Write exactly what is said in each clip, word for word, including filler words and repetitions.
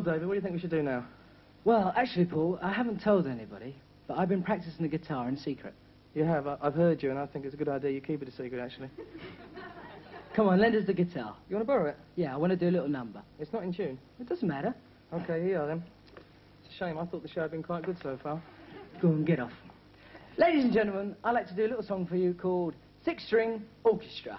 Well, David, what do you think we should do now? Well, actually, Paul, I haven't told anybody, but I've been practicing the guitar in secret. You have? I I've heard you, and I think it's a good idea you keep it a secret, actually. Come on, lend us the guitar. You want to borrow it? Yeah, I want to do a little number. It's not in tune. It doesn't matter. OK, here you are, then. It's a shame. I thought the show had been quite good so far. Go on, get off. Ladies and gentlemen, I'd like to do a little song for you called Six String Orchestra.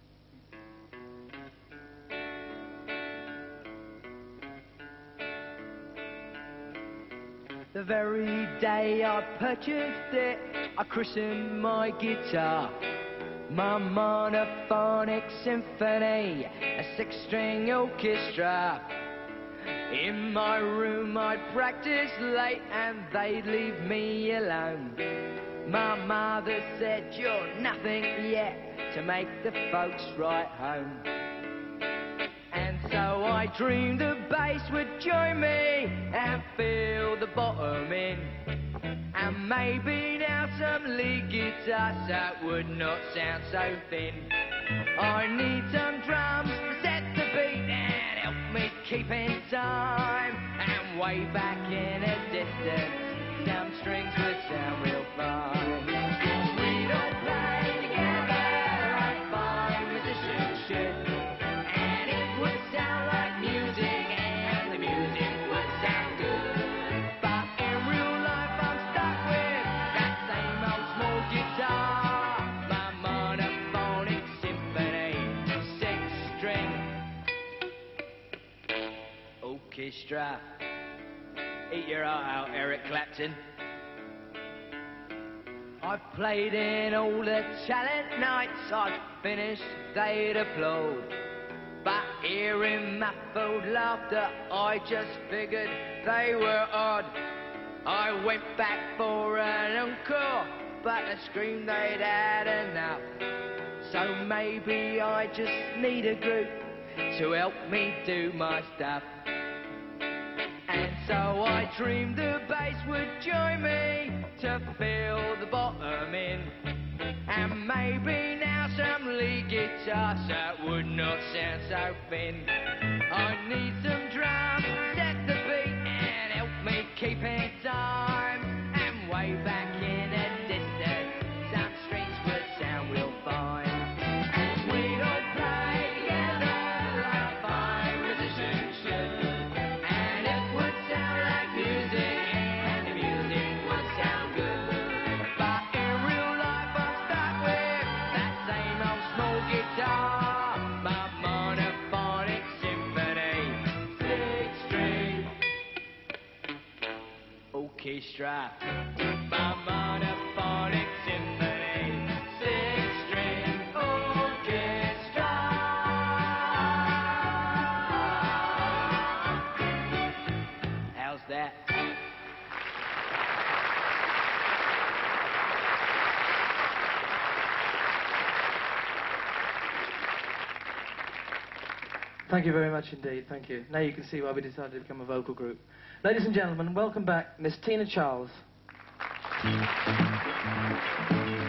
The very day I purchased it, I christened my guitar my monophonic symphony, a six-string orchestra. In my room I'd practice late and they'd leave me alone. My mother said, you're nothing yet to make the folks right home. And so I dreamed the bass would join me and fill the bottom in. And maybe now some lead guitar so it would not sound so thin. I need some drums to set the beat and help me keep in time. And way back in a distance, some strings would sound real fine. We'd all play together like fine musicians should. And it would sound like music and the music would sound good. But in real life I'm stuck with that same old small guitar, my monophonic symphony, six-string orchestra. Eat your heart out, Eric Clapton. I've played in all the talent nights, I've finished, they'd applaud. But hearing muffled laughter, I just figured they were odd. I went back for an encore, but they screamed they'd had enough. So maybe I just need a group to help me do my stuff. And so I dreamed the bass would join me to fill the bottom in. And maybe now some lead guitar so it would not sound so thin. I need some drums to set the beat and help me keep in time. And way back in a distance, some strings would sound real fine. And we'd all play together like fine musicians should. And it would sound like music and the music would sound good. But in real life I'm stuck with that same old small guitar, my monophonic symphony, six-string orchestra. My monophonic symphony, six-string orchestra. How's that? Thank you very much indeed, thank you. Now you can see why we decided to become a vocal group. Ladies and gentlemen, welcome back Miss Tina Charles.